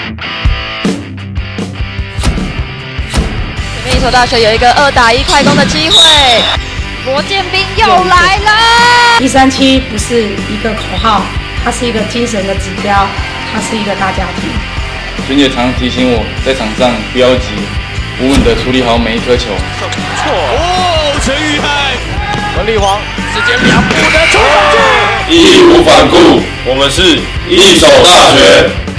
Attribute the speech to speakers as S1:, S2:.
S1: 前面一所大学有一个2打1快攻的机会，罗建斌又来了。
S2: 137不是一个口号，它是一个精神的指标，它是一个大家庭。
S3: 璇姐常提醒我，在场上不要急，稳稳的处理好每一颗球。
S4: 不错哦，陈宇海，文丽煌直接2步的冲上去，
S5: 义无反顾，我们是一手大学。